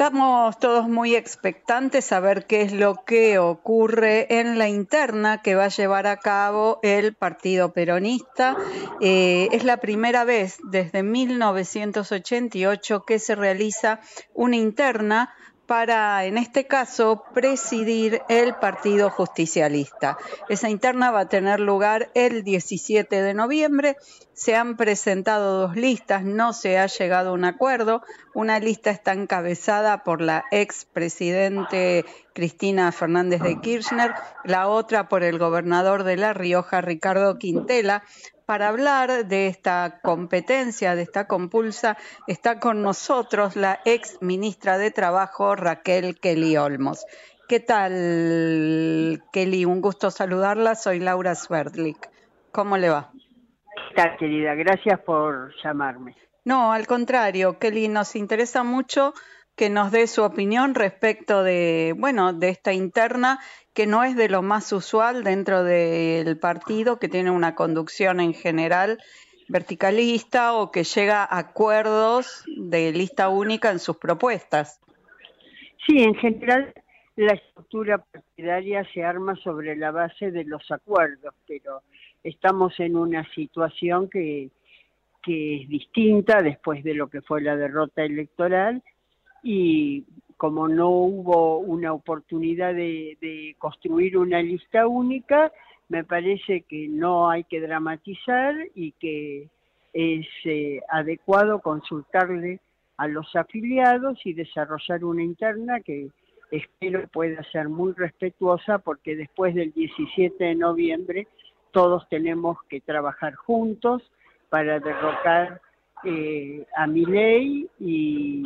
Estamos todos muy expectantes a ver qué es lo que ocurre en la interna que va a llevar a cabo el Partido Peronista. Es la primera vez desde 1988 que se realiza una interna para, en este caso, presidir el Partido Justicialista. Esa interna va a tener lugar el 17 de noviembre. Se han presentado dos listas, no se ha llegado a un acuerdo. Una lista está encabezada por la expresidente Cristina Fernández de Kirchner, la otra por el gobernador de La Rioja, Ricardo Quintela. Para hablar de esta competencia, de esta compulsa, está con nosotros la ex ministra de Trabajo, Raquel Kelly Olmos. ¿Qué tal, Kelly? Un gusto saludarla. Soy Laura Sverdlik. ¿Cómo le va? ¿Qué tal, querida? Gracias por llamarme. No, al contrario, Kelly, nos interesa mucho que nos dé su opinión respecto de, bueno, de esta interna que no es de lo más usual dentro del partido, que tiene una conducción en general verticalista o que llega a acuerdos de lista única en sus propuestas. Sí, en general la estructura partidaria se arma sobre la base de los acuerdos, pero estamos en una situación que es distinta después de lo que fue la derrota electoral, y como no hubo una oportunidad de construir una lista única, me parece que no hay que dramatizar y que es adecuado consultarle a los afiliados y desarrollar una interna que espero pueda ser muy respetuosa, porque después del 17 de noviembre todos tenemos que trabajar juntos para derrocar a Milei y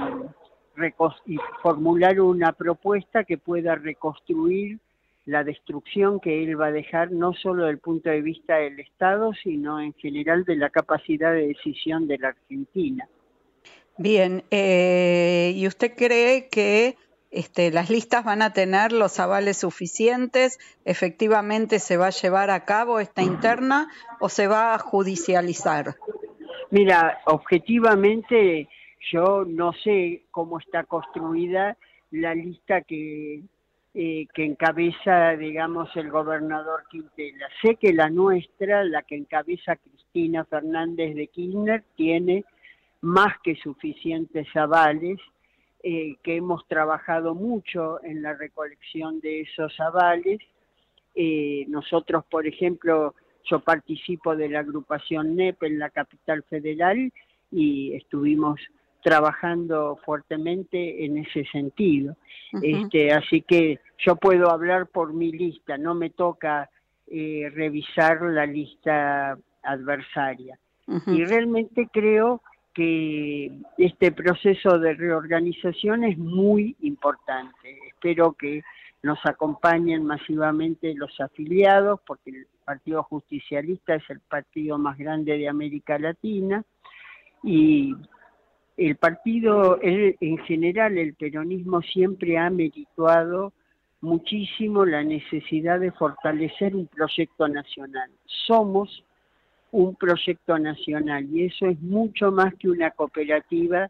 formular una propuesta que pueda reconstruir la destrucción que él va a dejar, no solo desde el punto de vista del Estado, sino en general de la capacidad de decisión de la Argentina. Bien, ¿y usted cree que las listas van a tener los avales suficientes? ¿Efectivamente se va a llevar a cabo esta interna o se va a judicializar? Mira, objetivamente yo no sé cómo está construida la lista que encabeza, digamos, el gobernador Quintela. Sé que la nuestra, la que encabeza Cristina Fernández de Kirchner, tiene más que suficientes avales, que hemos trabajado mucho en la recolección de esos avales. Nosotros, por ejemplo, yo participo de la agrupación NEP en la capital federal y estuvimos trabajando fuertemente en ese sentido. Así que yo puedo hablar por mi lista, no me toca revisar la lista adversaria. Y realmente creo que este proceso de reorganización es muy importante. Espero que nos acompañen masivamente los afiliados, porque el Partido Justicialista es el partido más grande de América Latina, y el partido, en general, el peronismo siempre ha merituado muchísimo la necesidad de fortalecer un proyecto nacional. Somos un proyecto nacional y eso es mucho más que una cooperativa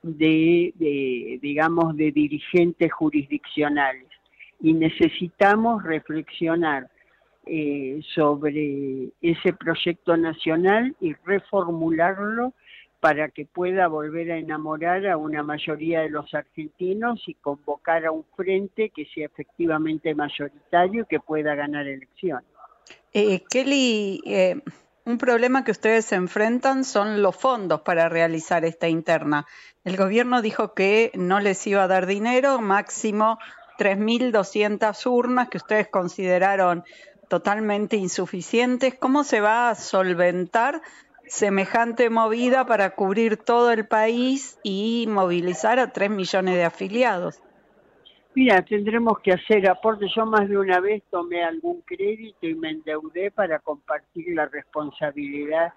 digamos, de dirigentes jurisdiccionales. Y necesitamos reflexionar sobre ese proyecto nacional y reformularlo para que pueda volver a enamorar a una mayoría de los argentinos y convocar a un frente que sea efectivamente mayoritario y que pueda ganar elecciones. Kelly, un problema que ustedes se enfrentan son los fondos para realizar esta interna. El gobierno dijo que no les iba a dar dinero, máximo 3.200 urnas que ustedes consideraron totalmente insuficientes. ¿Cómo se va a solventar semejante movida para cubrir todo el país y movilizar a 3 millones de afiliados? Mira, tendremos que hacer aportes. Yo más de una vez tomé algún crédito y me endeudé para compartir la responsabilidad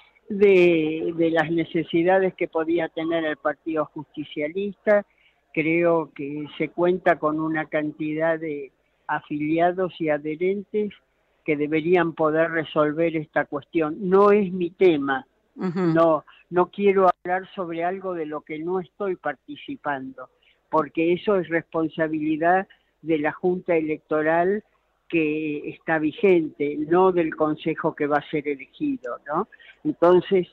de las necesidades que podía tener el Partido Justicialista. Creo que se cuenta con una cantidad de afiliados y adherentes que deberían poder resolver esta cuestión. No es mi tema, no quiero hablar sobre algo de lo que no estoy participando, porque eso es responsabilidad de la Junta Electoral que está vigente, no del Consejo que va a ser elegido, ¿no? Entonces,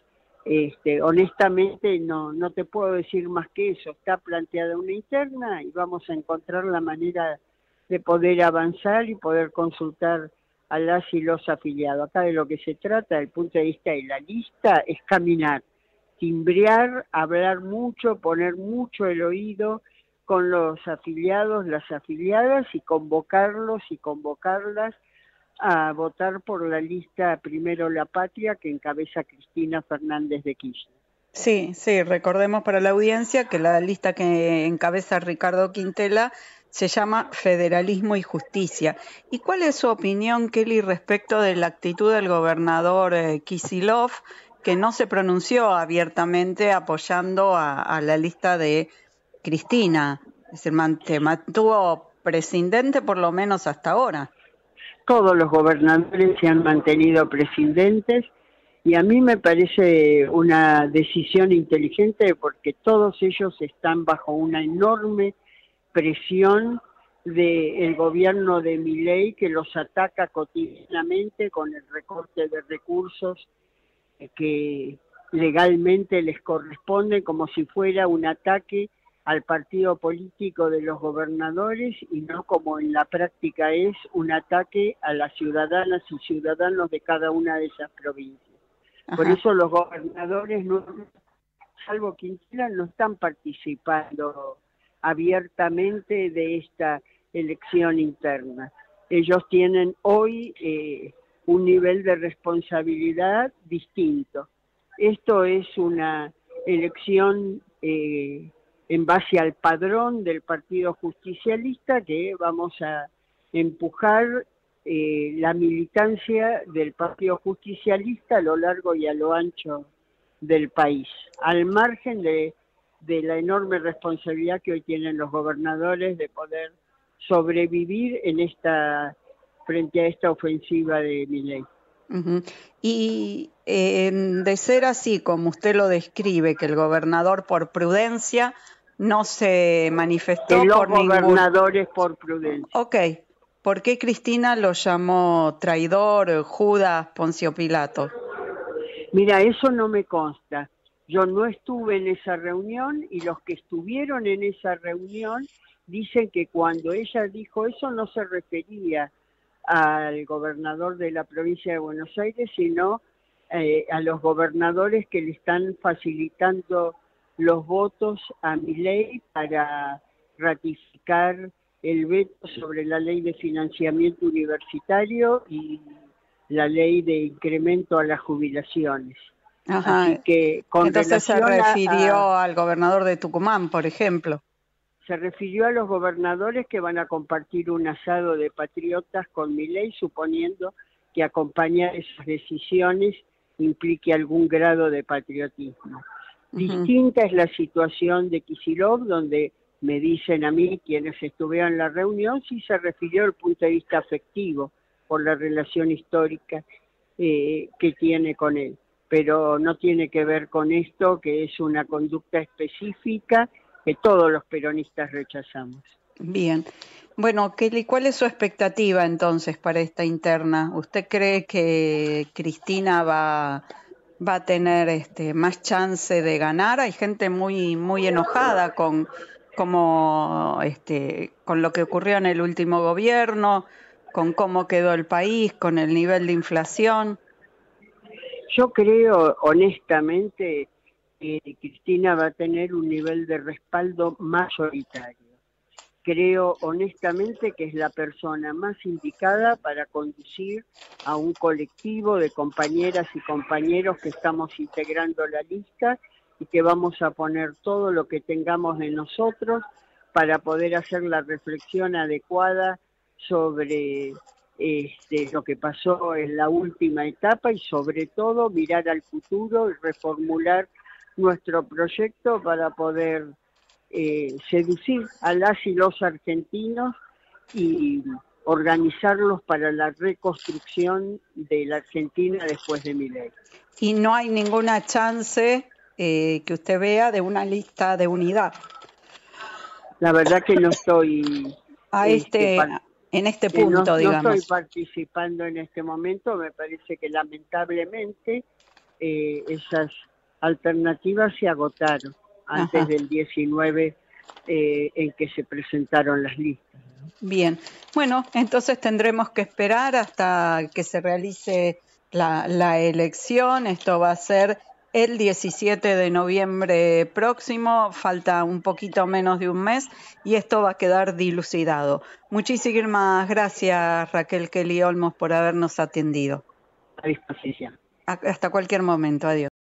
honestamente no te puedo decir más que eso. Está planteada una interna y vamos a encontrar la manera de poder avanzar y poder consultar a las y los afiliados. Acá de lo que se trata, desde el punto de vista de la lista, es caminar, timbrear, hablar mucho, poner mucho el oído con los afiliados, las afiliadas, y convocarlos y convocarlas a votar por la lista Primero la Patria que encabeza Cristina Fernández de Kirchner. Sí, sí, recordemos para la audiencia que la lista que encabeza Ricardo Quintela se llama Federalismo y Justicia. ¿Y cuál es su opinión, Kelly, respecto de la actitud del gobernador Kicillof, que no se pronunció abiertamente apoyando a la lista de Cristina? Es decir, se mantuvo prescindente por lo menos hasta ahora. Todos los gobernadores se han mantenido prescindentes y a mí me parece una decisión inteligente porque todos ellos están bajo una enorme presión del gobierno de Milei, que los ataca cotidianamente con el recorte de recursos que legalmente les corresponde, como si fuera un ataque al partido político de los gobernadores y no como en la práctica es un ataque a las ciudadanas y ciudadanos de cada una de esas provincias. Ajá. Por eso los gobernadores, salvo Quintela, no están participando abiertamente de esta elección interna. Ellos tienen hoy un nivel de responsabilidad distinto. Esto es una elección en base al padrón del Partido Justicialista, que vamos a empujar la militancia del Partido Justicialista a lo largo y a lo ancho del país, al margen de la enorme responsabilidad que hoy tienen los gobernadores de poder sobrevivir frente a esta ofensiva de Milei. Uh-huh. Y de ser así, como usted lo describe, que el gobernador por prudencia no se manifestó por gobernadores por prudencia. Ok. ¿Por qué Cristina lo llamó traidor, Judas, Poncio Pilato? Mira, eso no me consta. Yo no estuve en esa reunión y los que estuvieron en esa reunión dicen que cuando ella dijo eso no se refería al gobernador de la provincia de Buenos Aires, sino a los gobernadores que le están facilitando los votos a Milei para ratificar el veto sobre la ley de financiamiento universitario y la ley de incremento a las jubilaciones. Ajá. Así que entonces se refirió al gobernador de Tucumán, por ejemplo. Se refirió a los gobernadores que van a compartir un asado de patriotas con Milei, suponiendo que acompañar esas decisiones implique algún grado de patriotismo. Uh-huh. Distinta es la situación de Kicillof, donde me dicen a mí, quienes estuvieron en la reunión, sí se refirió al punto de vista afectivo, por la relación histórica que tiene con él. Pero no tiene que ver con esto, que es una conducta específica que todos los peronistas rechazamos. Bien. Bueno, Kelly, ¿cuál es su expectativa entonces para esta interna? ¿Usted cree que Cristina va a tener más chance de ganar? Hay gente muy enojada con lo que ocurrió en el último gobierno, con cómo quedó el país, con el nivel de inflación. Yo creo, honestamente, que Cristina va a tener un nivel de respaldo mayoritario. Creo, honestamente, que es la persona más indicada para conducir a un colectivo de compañeras y compañeros que estamos integrando la lista y que vamos a poner todo lo que tengamos de nosotros para poder hacer la reflexión adecuada sobre lo que pasó en la última etapa y sobre todo mirar al futuro y reformular nuestro proyecto para poder seducir a las y los argentinos y organizarlos para la reconstrucción de la Argentina después de Milei. Y no hay ninguna chance que usted vea de una lista de unidad. La verdad que no estoy en este punto, no estoy digamos. participando en este momento. Me parece que lamentablemente esas alternativas se agotaron antes Ajá. del 19 en que se presentaron las listas. Bien, bueno, entonces tendremos que esperar hasta que se realice la elección. Esto va a ser el 17 de noviembre próximo, falta un poquito menos de un mes y esto va a quedar dilucidado. Muchísimas gracias, Raquel Kelly Olmos, por habernos atendido. A disposición. Hasta cualquier momento, adiós.